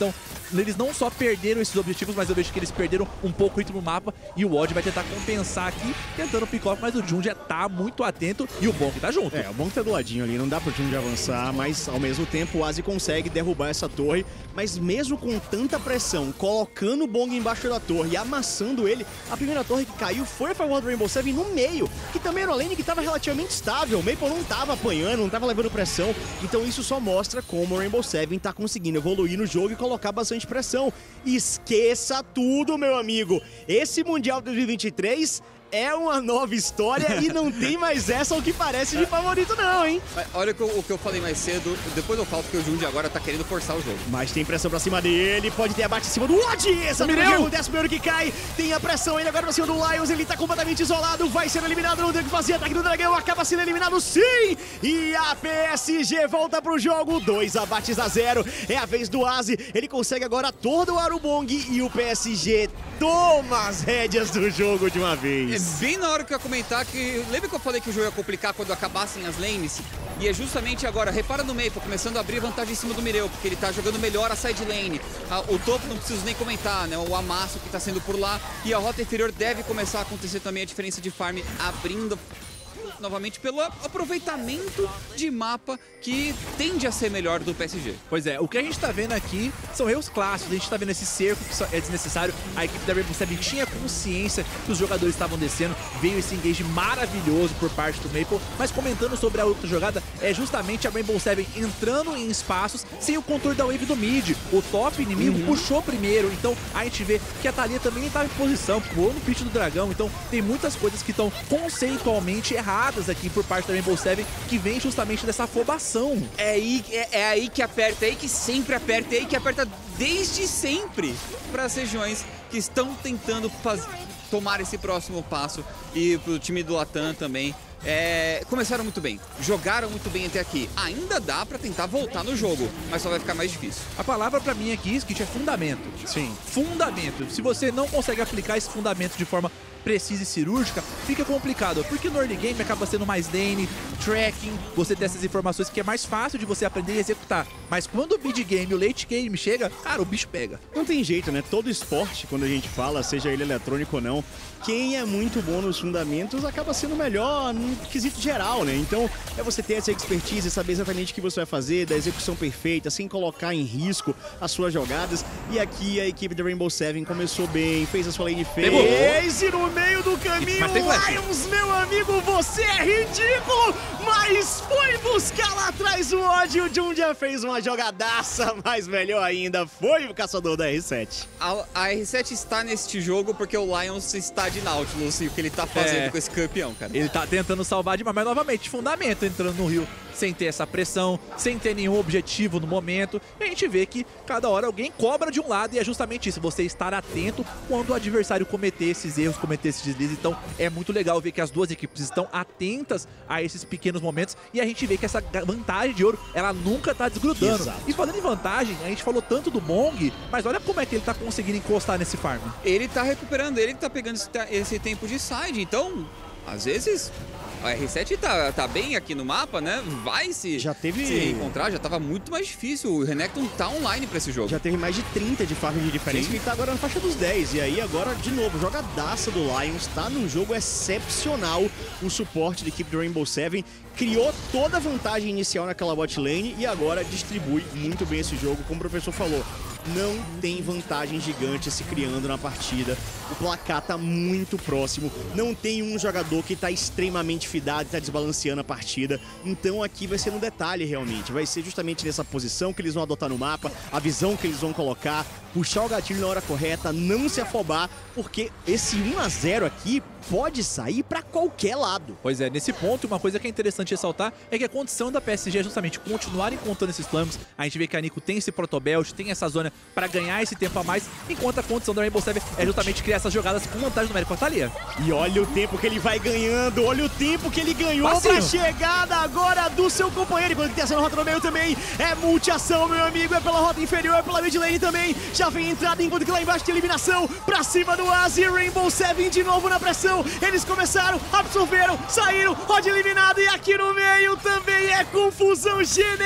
eles não só perderam esses objetivos, mas eu vejo que eles perderam um pouco o ritmo do mapa. E o Odd vai tentar compensar aqui, tentando o pick-off, mas o Jun já tá muito atento e o Bonk tá junto. É, o Bonk tá do ladinho ali, não dá pro Jun de avançar, mas ao mesmo tempo o Azi consegue derrubar essa torre. Mas mesmo com tanta pressão, colocando o Bong embaixo da torre e amassando ele, a primeira torre que caiu foi a favor do Rainbow Seven no meio, que também era uma lane que tava relativamente estável. O Maple não tava apanhando, não tava levando pressão, então isso só mostra como o Rainbow Seven tá conseguindo evoluir no jogo e colocar bastante pressão. Esqueça tudo, meu amigo! Esse Mundial dois mil e vinte e três é uma nova história e não tem mais essa ao que parece de favorito não, hein? Olha o que, eu, o que eu falei mais cedo, depois eu falo que o Jund agora tá querendo forçar o jogo. Mas tem pressão pra cima dele, pode ter abate em cima do Odd! Essa Mireu, décimo primeiro que cai, tem a pressão ele agora pra cima do Lions, ele tá completamente isolado, vai ser eliminado, não tem o que fazer, ataque do Dragão, acaba sendo eliminado sim! E a P S G volta pro jogo, dois abates a zero, é a vez do Azi, ele consegue agora atordoar o Bong e o P S G toma as rédeas do jogo de uma vez. É bem na hora que eu ia comentar que... Lembra que eu falei que o jogo ia complicar quando acabassem as lanes? E é justamente agora, repara no Maple, começando a abrir vantagem em cima do Mireu, porque ele tá jogando melhor a side lane. O topo não preciso nem comentar, né? O amasso que tá sendo por lá. E a rota inferior deve começar a acontecer também a diferença de farm abrindo... novamente pelo aproveitamento de mapa que tende a ser melhor do P S G. Pois é, o que a gente tá vendo aqui são erros clássicos, a gente tá vendo esse cerco que é desnecessário, a equipe da Rainbow Seven tinha consciência que os jogadores estavam descendo, veio esse engage maravilhoso por parte do Maple, mas comentando sobre a outra jogada, é justamente a Rainbow Seven entrando em espaços sem o controle da wave do mid, o top inimigo uhum. puxou primeiro, então a gente vê que a Thalia também tá em posição, pulou no pitch do dragão, então tem muitas coisas que estão conceitualmente erradas aqui por parte da Rainbow Seven, que vem justamente dessa afobação. É aí, é, é aí que aperta, é aí que sempre aperta, é aí que aperta desde sempre para as regiões que estão tentando faz, tomar esse próximo passo e pro time do Latam também. É, começaram muito bem, jogaram muito bem até aqui. Ainda dá pra tentar voltar no jogo, mas só vai ficar mais difícil. A palavra pra mim aqui, Skit, é fundamento. Sim. Fundamento. Se você não consegue aplicar esse fundamento de forma precisa e cirúrgica, fica complicado, porque no early game acaba sendo mais lane, tracking, você tem essas informações que é mais fácil de você aprender e executar. Mas quando o mid game, o late game chega, cara, o bicho pega. Não tem jeito, né? Todo esporte, quando a gente fala, seja ele eletrônico ou não, quem é muito bom nos fundamentos acaba sendo melhor no quesito geral, né? Então, é você ter essa expertise, saber exatamente o que você vai fazer, da execução perfeita, sem colocar em risco as suas jogadas. E aqui a equipe da Rainbow Seven começou bem, fez a sua lane fez e no meio do caminho, Lions, meu amigo, você é ridículo, mas foi buscar lá atrás o ódio. O Jun já fez uma jogadaça, mas melhor ainda, foi o caçador da R sete. A, a R sete está neste jogo porque o Lions está de Nautilus e o que ele tá fazendo é. com esse campeão, cara. Ele tá tentando salvar demais, mas novamente, fundamento entrando no Rio sem ter essa pressão, sem ter nenhum objetivo no momento. E a gente vê que cada hora alguém cobra de um lado e é justamente isso, você estar atento quando o adversário cometer esses erros, cometer esses deslizes. Então é muito legal ver que as duas equipes estão atentas a esses pequenos momentos e a gente vê que essa vantagem de ouro, ela nunca tá desgrudando. Exato. E falando em vantagem, a gente falou tanto do Bong, mas olha como é que ele tá conseguindo encostar nesse farm. Ele tá recuperando, ele que tá pegando esse, esse tempo de side, então, às vezes... A R sete tá, tá bem aqui no mapa, né? Vai se, já teve... se encontrar, já tava muito mais difícil. O Renekton tá online pra esse jogo. Já teve mais de trinta de farm de diferença, que tá agora na faixa dos dez. E aí agora, de novo, jogadaça do Lions, tá num jogo excepcional. O suporte da equipe do Rainbow Seven criou toda a vantagem inicial naquela bot lane e agora distribui muito bem esse jogo, como o professor falou. Não tem vantagem gigante se criando na partida. O placar tá muito próximo. Não tem um jogador que tá extremamente fidado e tá desbalanceando a partida. Então aqui vai ser um detalhe realmente. Vai ser justamente nessa posição que eles vão adotar no mapa, a visão que eles vão colocar, puxar o gatilho na hora correta, não se afobar, porque esse um a zero aqui pode sair pra qualquer lado. Pois é, nesse ponto, uma coisa que é interessante ressaltar é que a condição da P S G é justamente continuar encontrando esses flancos. A gente vê que a Nico tem esse protobelt, tem essa zona pra ganhar esse tempo a mais, enquanto a condição da Rainbow Seven é justamente criar essas jogadas com vantagem numérica com a Thalia. E olha o tempo que ele vai ganhando, olha o tempo que ele ganhou Passinho. pra chegada agora do seu companheiro. Enquanto que tem essa rota no meio também, é multi-ação, meu amigo, é pela rota inferior, é pela mid lane também. Já vem entrada, enquanto que lá embaixo tem eliminação, pra cima do Azi, Rainbow Seven de novo na pressão. Eles começaram, absorveram, saíram, Rod eliminado e aqui no meio também é confusão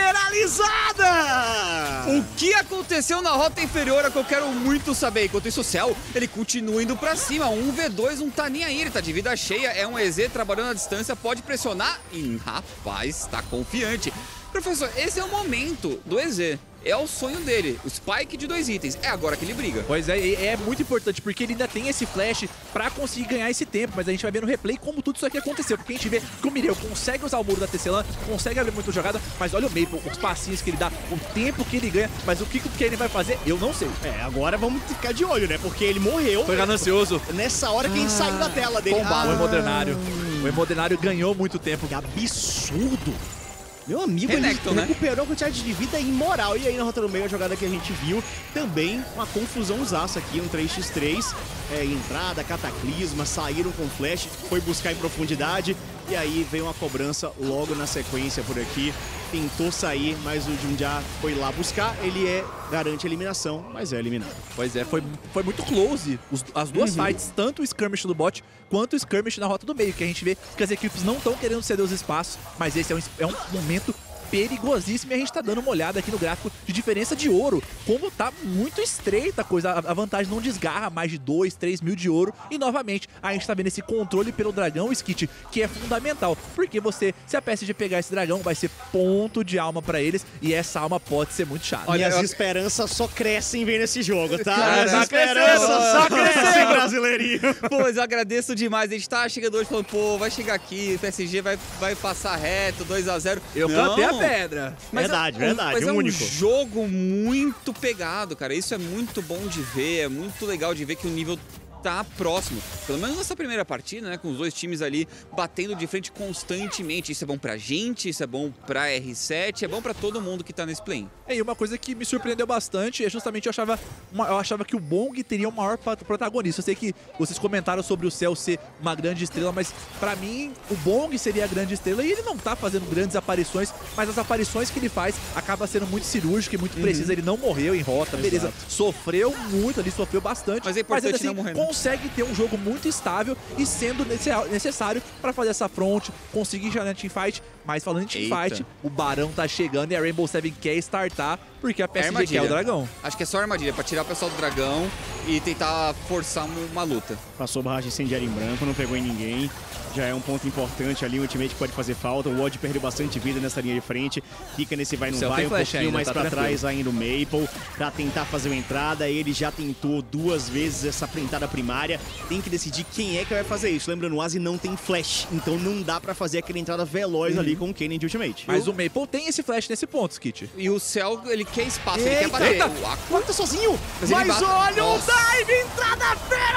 generalizada! O que aconteceu na rota inferior é que eu quero muito saber. Enquanto isso, o Cell, ele continua indo pra cima. Um V dois não tá nem aí, ele tá de vida cheia. É um E Z trabalhando à distância, pode pressionar e, rapaz, tá confiante. Professor, esse é o momento do E Z. É o sonho dele, o Spike de dois itens. É agora que ele briga. Pois é, e é muito importante, porque ele ainda tem esse flash pra conseguir ganhar esse tempo, mas a gente vai ver no replay como tudo isso aqui aconteceu, porque a gente vê que o Mireu consegue usar o muro da Tecelã, consegue abrir muita jogada, mas olha o Maple, os passinhos que ele dá, o tempo que ele ganha, mas o que, que ele vai fazer, eu não sei. É, agora vamos ficar de olho, né? Porque ele morreu. Foi ganancioso. Nessa hora quem ah, saiu da tela dele. Bombado, ah, o Emodernário. O Emodernário ganhou muito tempo. Que absurdo! Meu amigo, Renekton, ele né? recuperou a quantidade de vida imoral. E aí na rota do meio, a jogada que a gente viu, também uma confusão zaça aqui, um três contra três. É, entrada, cataclisma, saíram com flash, foi buscar em profundidade. E aí veio uma cobrança logo na sequência por aqui. Tentou sair, mas o Jundia foi lá buscar. Ele é, garante a eliminação, mas é eliminado. Pois é, foi, foi muito close os, as duas uhum. fights, tanto o skirmish do bot quanto o skirmish na rota do meio, que a gente vê que as equipes não estão querendo ceder os espaços, mas esse é um, é um momento perigosíssimo e a gente tá dando uma olhada aqui no gráfico de diferença de ouro, como tá muito estreita a coisa, a vantagem não desgarra mais de dois, três mil de ouro e novamente a gente tá vendo esse controle pelo dragão Skit, que é fundamental, porque você, se a P S G pegar esse dragão, vai ser ponto de alma pra eles e essa alma pode ser muito chata. Olha, as eu... esperanças só crescem vendo esse jogo, tá? Cara, as esperanças só crescem, brasileirinho. Pô, eu agradeço demais, a gente tá chegando hoje falando, pô, vai chegar aqui, o P S G vai, vai passar reto, dois a zero. Eu cantei a pedra. Mas verdade, é, verdade, mas um é um único. jogo muito pegado, cara. Isso é muito bom de ver, é muito legal de ver que o nível tá próximo. Pelo menos nessa primeira partida, né, com os dois times ali batendo de frente constantemente. Isso é bom pra gente, isso é bom pra R sete, é bom pra todo mundo que tá nesse play. É, e uma coisa que me surpreendeu bastante é justamente eu achava, uma, eu achava que o Bong teria o maior protagonista. Eu sei que vocês comentaram sobre o Cell ser uma grande estrela, mas pra mim o Bong seria a grande estrela e ele não tá fazendo grandes aparições, mas as aparições que ele faz acaba sendo muito cirúrgica e muito uhum. precisa. Ele não morreu em rota, Exato. beleza, sofreu muito ali, sofreu bastante, mas é importante mas, assim, não morrer, né? Consegue ter um jogo muito estável e sendo necessário para fazer essa front, conseguir já na teamfight. Mas falando em teamfight, o Barão tá chegando e a Rainbow Seven quer startar porque a P S G é quer o dragão. Acho que é só armadilha, pra tirar o pessoal do dragão e tentar forçar uma luta. Passou barragem incendiária em branco, não pegou em ninguém. Já é um ponto importante ali, o ultimate que pode fazer falta. O Odd perdeu bastante vida nessa linha de frente. Fica nesse vai, não vai, um pouquinho ainda, mais tá pra trás ainda o Maple. Pra tentar fazer uma entrada, ele já tentou duas vezes essa entrada primária. Tem que decidir quem é que vai fazer isso. Lembrando, o Asi não tem flash, então não dá pra fazer aquela entrada veloz uhum. ali com o Kayn de ultimate. Mas o Maple tem esse flash nesse ponto, Skit. E o Cell, ele quer espaço, Eita, ele quer bater. Eita, o Aqua tá sozinho, mas, mas olha o dive, entrada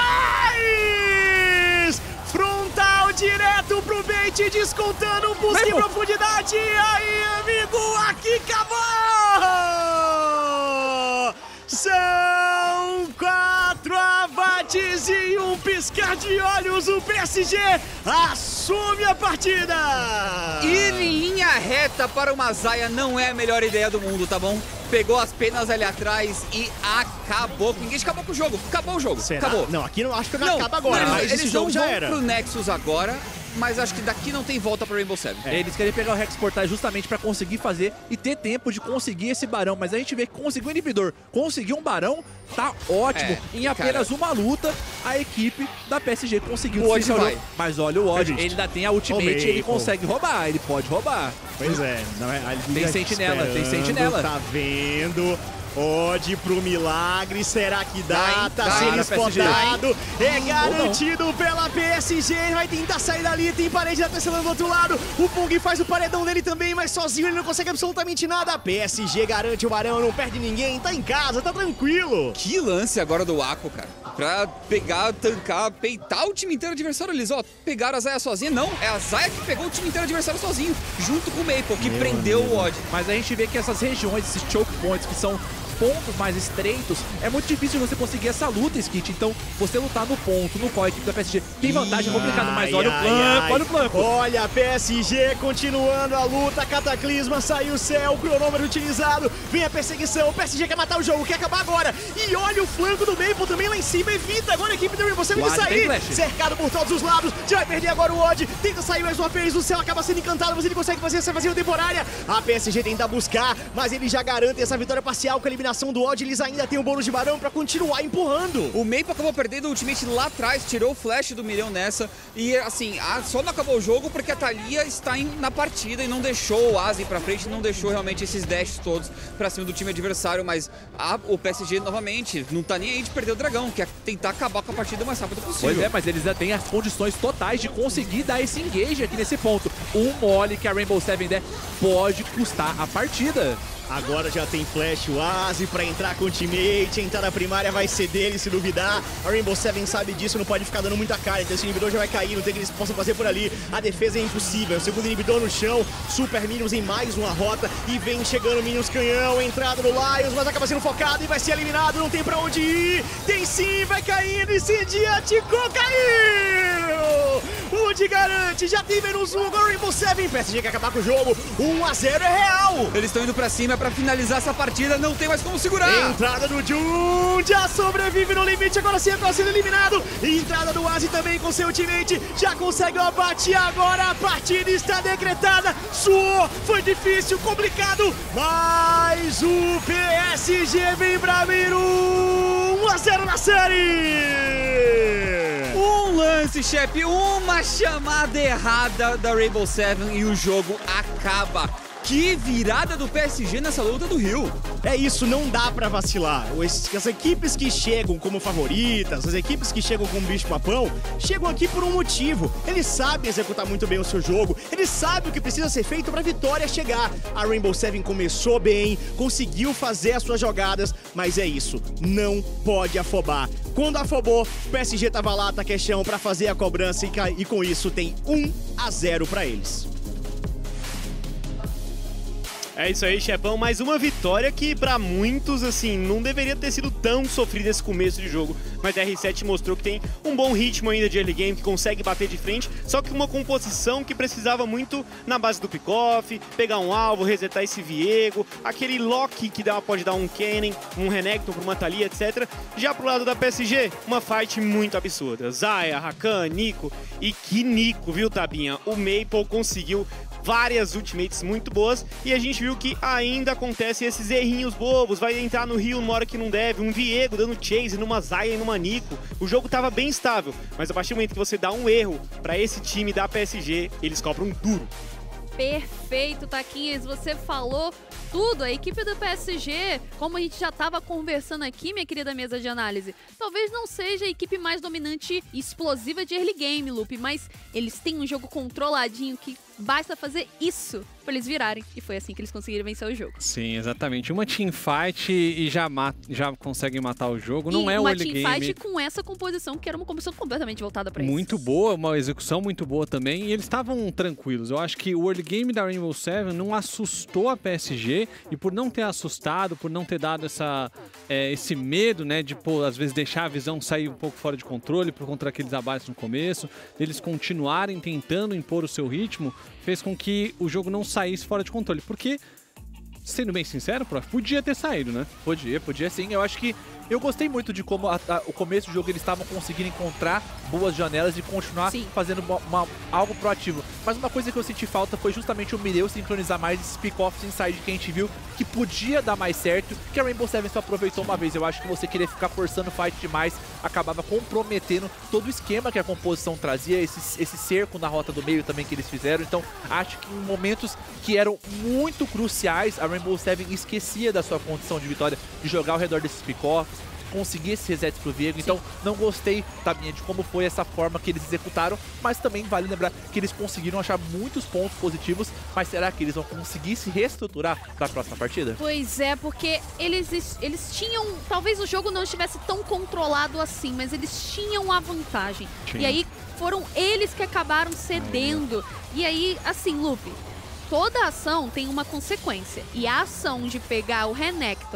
feroz! Frontal direto pro bait, descontando um busca em profundidade. E aí, amigo, aqui acabou! São quatro abates e um piscar de olhos. O P S G assume a partida! Ir em linha reta para uma Xayah não é a melhor ideia do mundo, tá bom? Pegou as penas ali atrás e acabou. Ninguém acabou com o jogo. Acabou o jogo. Será? Acabou. Não, aqui não acho que não, não acaba agora, não, mas eles esse jogo não já vão era. pro Nexus agora, mas acho que daqui não tem volta pra Rainbow Seven. É, eles querem pegar o Rex Portal justamente pra conseguir fazer e ter tempo de conseguir esse barão, mas a gente vê que conseguiu um inibidor, conseguiu um barão, tá ótimo. É, em apenas cara, uma luta, a equipe da P S G conseguiu. O Odd vai. Mas olha o Odd, ele ainda tem a ultimate, Roubei, ele consegue roubar, ele pode roubar. Pois é, não é tem sentinela, tem sentinela. Tá vendo? Odd pro milagre, será que dá? Dá, tá dá, sendo spotado, é garantido pela P S G, vai tentar sair dali, tem parede da Tecelã do outro lado, o Pung faz o paredão dele também, mas sozinho ele não consegue absolutamente nada, P S G garante o Barão, não perde ninguém, tá em casa, tá tranquilo. Que lance agora do Aqua, cara, pra pegar, tancar, peitar o time inteiro adversário, eles, ó, pegaram a Xayah sozinha, não, é a Xayah que pegou o time inteiro adversário sozinho, junto com o Maple, que Meu prendeu amigo. o Odd. Mas a gente vê que essas regiões, esses choke points que são pontos mais estreitos, é muito difícil você conseguir essa luta, Skit. Então, você lutar no ponto, no qual a equipe da P S G tem vantagem, é complicado, mas olha ai, o flanco, ai. olha o flanco. Olha a P S G continuando a luta, Cataclisma saiu o céu, cronômetro utilizado, vem a perseguição, o P S G quer matar o jogo, quer acabar agora. E olha o flanco do Maple também lá em cima, evita agora a equipe do Rainbow Seven de sair. Cercado por todos os lados, já vai perder agora o Odd, tenta sair mais uma vez, o céu acaba sendo encantado, mas ele consegue fazer essa vazia temporária. A P S G tenta buscar, mas ele já garante essa vitória parcial com a eliminação do Odd, eles ainda têm o bônus de barão pra continuar empurrando. O Maple acabou perdendo o ultimate lá atrás, tirou o flash do Milhão nessa, e assim, a, só não acabou o jogo porque a Thalia está em, na partida e não deixou o Asi pra frente, não deixou realmente esses dashes todos pra cima do time adversário, mas a, o P S G novamente não tá nem aí de perder o dragão, quer tentar acabar com a partida o mais rápido possível. Pois é, mas eles já têm as condições totais de conseguir dar esse engage aqui nesse ponto. Um mole que a Rainbow Seven der pode custar a partida. Agora já tem flash, o Asi pra entrar com o teammate, a entrada primária vai ser dele se duvidar. A Rainbow Seven sabe disso, não pode ficar dando muita cara, então esse inibidor já vai cair, não tem que eles possam fazer por ali. A defesa é impossível, o segundo inibidor no chão, Super Minions em mais uma rota e vem chegando Minions canhão, entrada do Lions, mas acaba sendo focado e vai ser eliminado, não tem pra onde ir. Tem sim, vai caindo, incendiático, caiu! O de garante, já tem menos um, agora o Rainbow Seven, P S G quer acabar com o jogo, um a zero é real! Eles estão indo pra cima pra finalizar essa partida, não tem mais como segurar. Entrada do Jun, já sobrevive no limite, agora sim está sendo eliminado. Entrada do Asi também com seu teammate, já consegue o abate, agora a partida está decretada. Suou, foi difícil, complicado, mas o P S G vem pra Miru, um a zero na série. Um lance, chefe, uma chamada errada da Rainbow Seven e o jogo acaba. Que virada do P S G nessa luta do Rio. É isso, não dá pra vacilar. As equipes que chegam como favoritas, as equipes que chegam como bicho-papão, chegam aqui por um motivo. Eles sabem executar muito bem o seu jogo, eles sabem o que precisa ser feito pra vitória chegar. A Rainbow Seven começou bem, conseguiu fazer as suas jogadas, mas é isso, não pode afobar. Quando afobou, o P S G tava lá, tá queixão pra fazer a cobrança e, e com isso tem um a zero pra eles. É isso aí, chefão. Mais uma vitória que pra muitos, assim, não deveria ter sido tão sofrida esse começo de jogo. Mas a R sete mostrou que tem um bom ritmo ainda de early game, que consegue bater de frente, só que uma composição que precisava muito na base do pick-off, pegar um alvo, resetar esse Viego, aquele lock que dá, pode dar um Kennen, um Renekton pra uma Thalia, etcétera. Já pro lado da P S G, uma fight muito absurda. Zaya, Rakan, Nico, e que Nico, viu, Tabinha? O Maple conseguiu várias ultimates muito boas e a gente viu que ainda acontecem esses errinhos bobos, vai entrar no Rio numa hora que não deve, um Viego dando chase numa Zaya e numa Nico. O jogo tava bem estável, mas a partir do momento que você dá um erro pra esse time da P S G, eles cobram duro. Perfeito, Taquinhas, você falou tudo. A equipe do P S G, como a gente já estava conversando aqui, minha querida mesa de análise, talvez não seja a equipe mais dominante e explosiva de early game, Lupe, mas eles têm um jogo controladinho que basta fazer isso pra eles virarem. E foi assim que eles conseguiram vencer o jogo. Sim, exatamente. Uma teamfight e já, mata, já conseguem matar o jogo. Não e é o early game. Uma teamfight com essa composição, que era uma composição completamente voltada pra isso. Muito boa, uma execução muito boa também. E eles estavam tranquilos. Eu acho que o early game da Rainbow Seven não assustou a P S G. E por não ter assustado, por não ter dado essa, é, esse medo, né, de, pô, às vezes deixar a visão sair um pouco fora de controle por conta daqueles abates no começo, eles continuarem tentando impor o seu ritmo, fez com que o jogo não saísse fora de controle. Porque, sendo bem sincero, prof, podia ter saído, né? Podia, podia sim. Eu acho que eu gostei muito de como a, a, o começo do jogo eles estavam conseguindo encontrar boas janelas e continuar sim. fazendo uma, uma, algo proativo. Mas uma coisa que eu senti falta foi justamente o Mireu sincronizar mais esses pick-offs inside que a gente viu que podia dar mais certo, que a Rainbow Seven só aproveitou uma vez. Eu acho que você querer ficar forçando fight demais acabava comprometendo todo o esquema que a composição trazia, esse, esse cerco na rota do meio também que eles fizeram. Então acho que em momentos que eram muito cruciais, a Rainbow Seven esquecia da sua condição de vitória, de jogar ao redor desses pick-offs, conseguir esses resets pro Viego. Então não gostei, Tabinha, de como foi essa forma que eles executaram, mas também vale lembrar que eles conseguiram achar muitos pontos positivos, mas será que eles vão conseguir se reestruturar para a próxima partida? Pois é, porque eles, eles tinham, talvez o jogo não estivesse tão controlado assim, mas eles tinham a vantagem. Sim. E aí foram eles que acabaram cedendo. E aí, assim, Lupe, toda ação tem uma consequência. E a ação de pegar o Renekton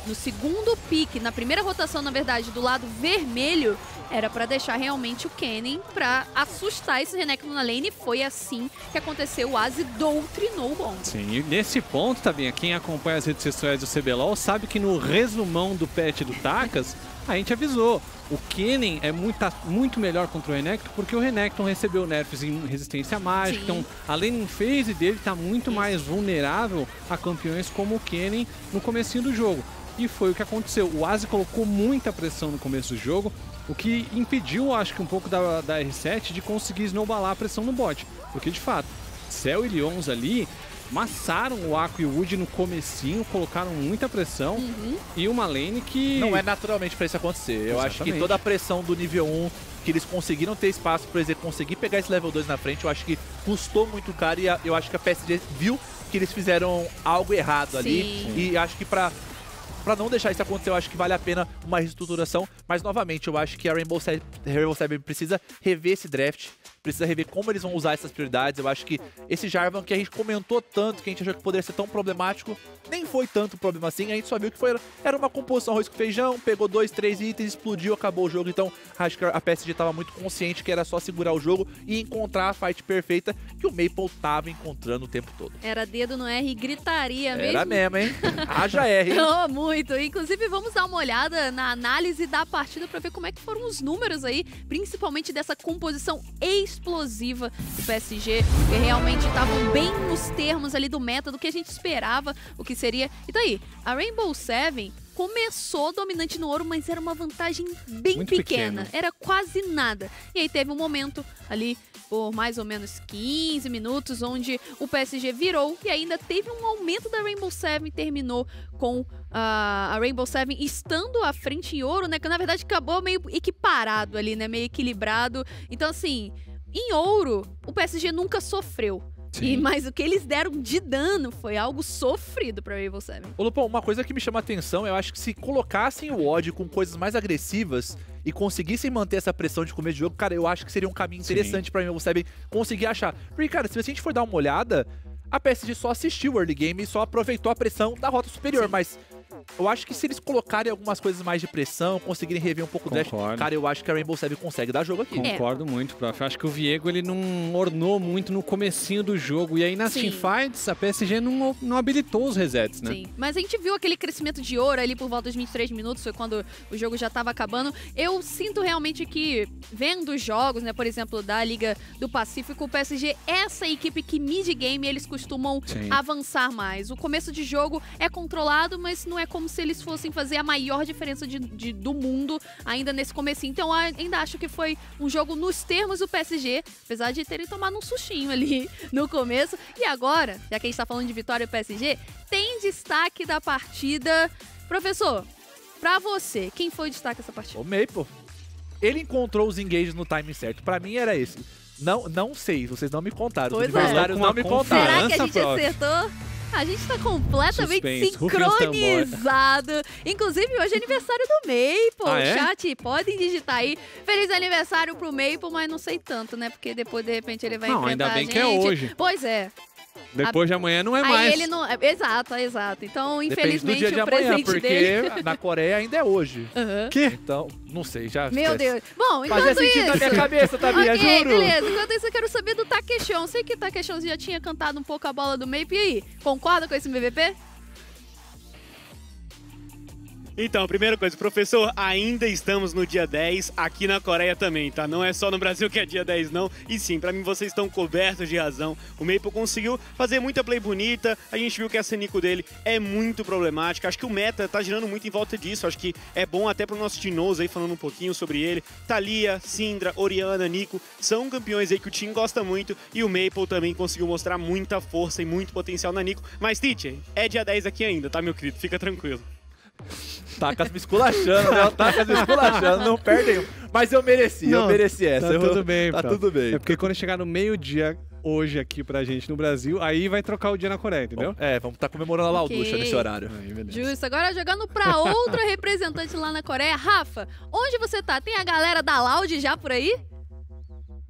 no segundo pick, na primeira rotação, na verdade, do lado vermelho, era pra deixar realmente o Kennen pra assustar esse Renekton na lane. E foi assim que aconteceu. O Azi doutrinou o bom. Sim, e nesse ponto, Tabinha, quem acompanha as redes sociais do C B L O L sabe que no resumão do patch do Takas, a gente avisou. O Kennen é muito, muito melhor contra o Renekton, porque o Renekton recebeu nerfs em resistência mágica. Sim. Então, a lane phase dele tá muito mais vulnerável a campeões como o Kennen no comecinho do jogo. E foi o que aconteceu. O Azi colocou muita pressão no começo do jogo, o que impediu, acho que um pouco da, da R sete de conseguir snowballar a pressão no bot. Porque, de fato, Cell e Leons ali amassaram o Aqua e o Wood no comecinho, colocaram muita pressão. Uhum. E uma lane que... Não é naturalmente pra isso acontecer. Eu Exatamente. acho que toda a pressão do nível um, que eles conseguiram ter espaço pra eles conseguir pegar esse level dois na frente, eu acho que custou muito caro e a, eu acho que a P S G viu que eles fizeram algo errado ali. Sim. E acho que pra... Pra não deixar isso acontecer, eu acho que vale a pena uma reestruturação. Mas, novamente, eu acho que a Rainbow Seven, Rainbow Seven precisa rever esse draft. Precisa rever como eles vão usar essas prioridades. Eu acho que esse Jarvan que a gente comentou tanto, que a gente achou que poderia ser tão problemático, nem foi tanto problema assim. A gente só viu que foi, era uma composição arroz com feijão, pegou dois, três itens, explodiu, acabou o jogo. Então, acho que a P S G estava muito consciente que era só segurar o jogo e encontrar a fight perfeita que o Maple tava encontrando o tempo todo. Era dedo no R e gritaria mesmo. Era mesmo, hein? Haja R, hein? Oh, muito. Inclusive, vamos dar uma olhada na análise da partida para ver como é que foram os números aí, principalmente dessa composição explosiva do P S G, que realmente estavam bem nos termos ali do meta, do que a gente esperava, o que seria. E daí, a Rainbow Seven começou dominante no ouro, mas era uma vantagem bem Muito pequena. pequeno. Era quase nada. E aí teve um momento ali, por mais ou menos quinze minutos, onde o P S G virou e ainda teve um aumento da Rainbow Seven e terminou com a, a Rainbow Seven estando à frente em ouro, né? Que na verdade acabou meio equiparado ali, né? Meio equilibrado. Então, assim, em ouro, o P S G nunca sofreu. E, mas o que eles deram de dano foi algo sofrido pra Rainbow Seven. Ô Lupão, uma coisa que me chama a atenção, eu acho que se colocassem o Odd com coisas mais agressivas e conseguissem manter essa pressão de começo de jogo, cara, eu acho que seria um caminho interessante pra Rainbow Seven conseguir achar. Porque, cara, se a gente for dar uma olhada, a P S G só assistiu o early game e só aproveitou a pressão da rota superior, Sim. mas... eu acho que se eles colocarem algumas coisas mais de pressão, conseguirem rever um pouco o dash, cara, eu acho que a Rainbow Seven consegue dar jogo aqui. Concordo é. muito, prof. Eu acho que o Viego, ele não ornou muito no comecinho do jogo. E aí nas Sim. teamfights, a P S G não, não habilitou os resets, né? Sim, mas a gente viu aquele crescimento de ouro ali por volta dos vinte e três minutos, foi quando o jogo já estava acabando. Eu sinto realmente que, vendo os jogos, né, por exemplo, da Liga do Pacífico, o P S G é essa equipe que mid-game eles costumam Sim. avançar mais. O começo de jogo é controlado, mas não é como se eles fossem fazer a maior diferença de, de, do mundo ainda nesse comecinho. Então ainda acho que foi um jogo nos termos do P S G, apesar de terem tomado um sustinho ali no começo. E agora, já que a gente tá falando de vitória do P S G, tem destaque da partida. Professor, pra você, quem foi o destaque dessa partida? O Maple. Ele encontrou os engages no timing certo. Pra mim era esse. Não, não sei, vocês não me contaram. Pois Os universitários é. não me contaram. Será que a gente prof. acertou? A gente tá completamente Suspense. Rufem os sincronizado. Inclusive, hoje é aniversário do Maple. Ah, é? Chat, podem digitar aí. Feliz aniversário pro Maple, mas não sei tanto, né? Porque depois, de repente, ele vai Não, enfrentar ainda bem a gente. que é hoje. Pois é. Depois de amanhã não é Aí mais. ele não... Exato, exato. Então, Depende do infelizmente, dia de o amanhã, presente porque dele... na Coreia ainda é hoje. Uhum. Que? Então, não sei, já... Meu esquece. Deus. Bom, enquanto Fazia sentido isso... na minha cabeça, Tabinha, Ok, juro. beleza. Enquanto isso, eu quero saber do Takeshon. Sei que o Takeshon já tinha cantado um pouco a bola do Maple. E aí, concorda com esse M V P? Então, primeira coisa, professor, ainda estamos no dia dez, aqui na Coreia também, tá? Não é só no Brasil que é dia dez, não. E sim, pra mim vocês estão cobertos de razão. O Maple conseguiu fazer muita play bonita, a gente viu que essa Nico dele é muito problemática. Acho que o meta tá girando muito em volta disso, acho que é bom até pro nosso Tinoz aí, falando um pouquinho sobre ele. Thalia, Syndra, Orianna, Nico, são campeões aí que o time gosta muito. E o Maple também conseguiu mostrar muita força e muito potencial na Nico. Mas, Teacher, é dia dez aqui ainda, tá, meu querido? Fica tranquilo. Tacas me esculachando, né? Tacas me esculachando, não perdem um. Mas eu mereci, Não, eu mereci essa. Tá eu... tudo bem, Tá prof. tudo bem. É porque quando chegar no meio-dia hoje aqui pra gente no Brasil, aí vai trocar o dia na Coreia, entendeu? É, vamos estar tá comemorando a Lauducha Ok. nesse horário. Aí, beleza. Justo. Agora jogando pra outra representante lá na Coreia. Rafa, onde você tá? Tem a galera da Loud já por aí?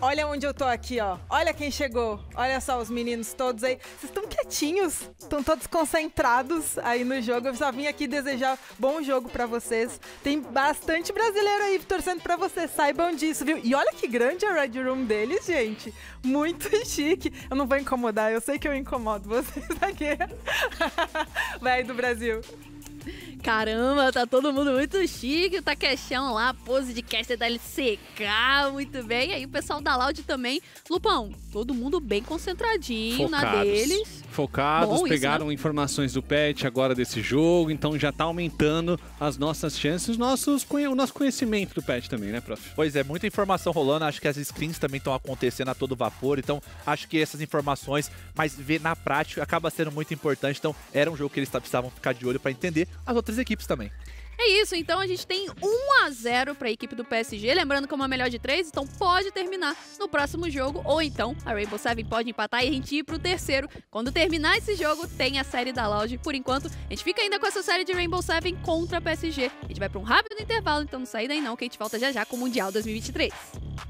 olha onde eu tô aqui, ó. Olha quem chegou. Olha só os meninos todos aí. Vocês estão quietinhos, estão todos concentrados aí no jogo. Eu só vim aqui desejar bom jogo pra vocês. Tem bastante brasileiro aí torcendo pra vocês, saibam disso, viu? E olha que grande a Red Room deles, gente. Muito chique. Eu não vou incomodar, eu sei que eu incomodo vocês aqui. Vai do Brasil. Caramba, tá todo mundo muito chique, o Takeshão lá, pose de caster da L C K, muito bem. E aí o pessoal da Loud também. Lupão, todo mundo bem concentradinho na deles. Focados, Bom, pegaram isso, né? informações do patch agora desse jogo, então já tá aumentando as nossas chances, os nossos, o nosso conhecimento do patch também, né, prof? Pois é, muita informação rolando, acho que as screens também estão acontecendo a todo vapor, então acho que essas informações, mas ver na prática acaba sendo muito importante, então era um jogo que eles precisavam ficar de olho para entender as outras equipes também. É isso, então a gente tem um a zero para a equipe do P S G, lembrando que é uma melhor de três, então pode terminar no próximo jogo, ou então a Rainbow Seven pode empatar e a gente ir pro terceiro. Quando terminar esse jogo, tem a série da Loud. Por enquanto, a gente fica ainda com essa série de Rainbow Seven contra a P S G. A gente vai para um rápido intervalo, então não sai daí não, que a gente volta já já com o Mundial dois mil e vinte e três.